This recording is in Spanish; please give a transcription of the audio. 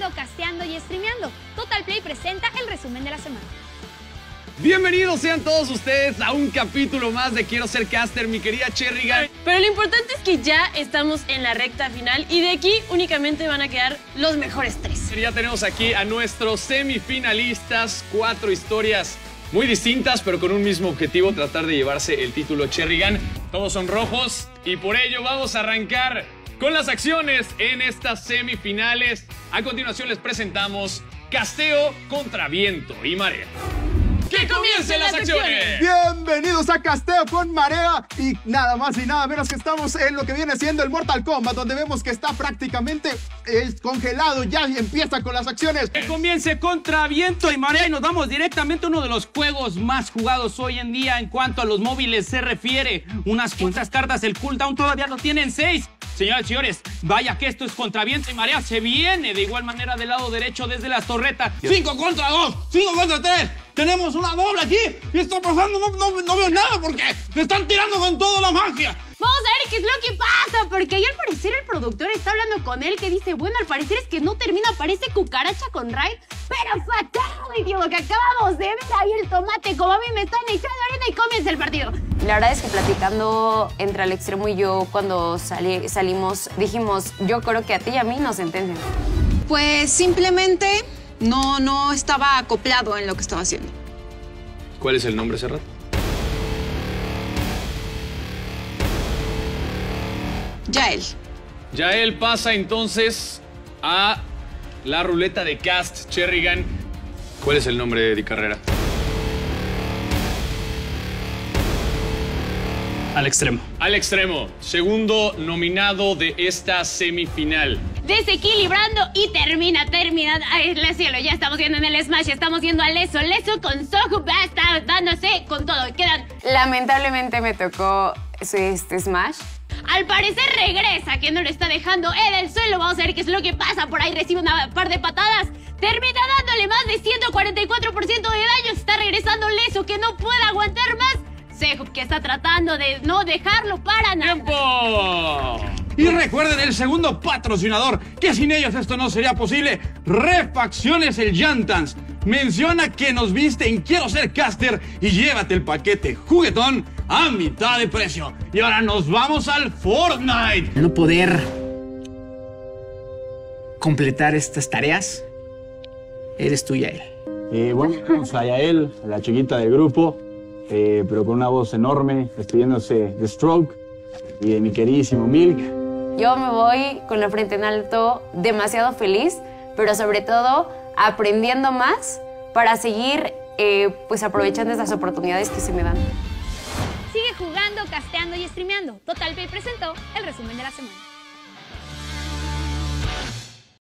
jugando, casteando y streameando. Total Play presenta el resumen de la semana. Bienvenidos sean todos ustedes a un capítulo más de Quiero Ser Caster, mi querida Cherrigan. Pero lo importante es que ya estamos en la recta final y de aquí únicamente van a quedar los mejores 3. Ya tenemos aquí a nuestros semifinalistas, 4 historias muy distintas, pero con un mismo objetivo, tratar de llevarse el título Cherrigan. Todos son rojos y por ello vamos a arrancar con las acciones en estas semifinales. A continuación les presentamos Casteo contra Viento y Marea. ¡Que comiencen las acciones! Bienvenidos a Casteo con Marea y nada más y nada menos que estamos en lo que viene siendo el Mortal Kombat, donde vemos que está prácticamente congelado, ya empieza con las acciones. Que comience contra Viento y Marea y nos vamos directamente a uno de los juegos más jugados hoy en día en cuanto a los móviles se refiere. Unas cuantas cartas, el cooldown todavía lo tienen 6. Señoras y señores, vaya que esto es contra Viento y Marea. Se viene de igual manera del lado derecho desde la torreta. 5 contra 2, 5 contra 3. Tenemos una doble aquí. ¿Qué está pasando? No veo nada porque me están tirando con toda la magia. Vamos a ver qué es lo que pasa, porque ahí al parecer el productor está hablando con él que dice, bueno, al parecer es que no termina, parece cucaracha con Raid, pero fatality, lo que acabamos de ver ahí el tomate, como a mí me están echando arena y comienza el partido. La verdad es que platicando entre Al Extremo y yo cuando salimos, dijimos, yo creo que a ti y a mí nos sentencian. Pues simplemente no estaba acoplado en lo que estaba haciendo. ¿Cuál es el nombre, Serrat? Yael. Yael pasa entonces a la ruleta de cast, Cherrigan. ¿Cuál es el nombre de carrera? Al Extremo. Al Extremo, segundo nominado de esta semifinal. Desequilibrando y termina. Ay, el cielo, ya estamos viendo en el Smash, estamos viendo a Leso con Sohu, está dándose con todo. Quedan. Lamentablemente me tocó este Smash. Al parecer regresa, que no lo está dejando en el suelo. Vamos a ver qué es lo que pasa. Por ahí recibe una par de patadas. Termina dándole más de 144% de daño. Está regresando Leso, que no puede aguantar más. Sehub, que está tratando de no dejarlo para nada. ¡Tiempo! Y recuerden el segundo patrocinador, que sin ellos esto no sería posible. Refacciones el Jantans. Menciona que nos viste en Quiero Ser Caster y llévate el paquete juguetón a mitad de precio. Y ahora nos vamos al Fortnite. No poder completar estas tareas, eres tú, Yael. Bueno, tenemos a Yael, la chiquita del grupo, pero con una voz enorme, despidiéndose de Stroke y de mi queridísimo Milk. Yo me voy con la frente en alto, demasiado feliz, pero sobre todo aprendiendo más para seguir pues aprovechando estas oportunidades que se me dan. Sigue jugando, casteando y streameando. Total Play presentó el resumen de la semana.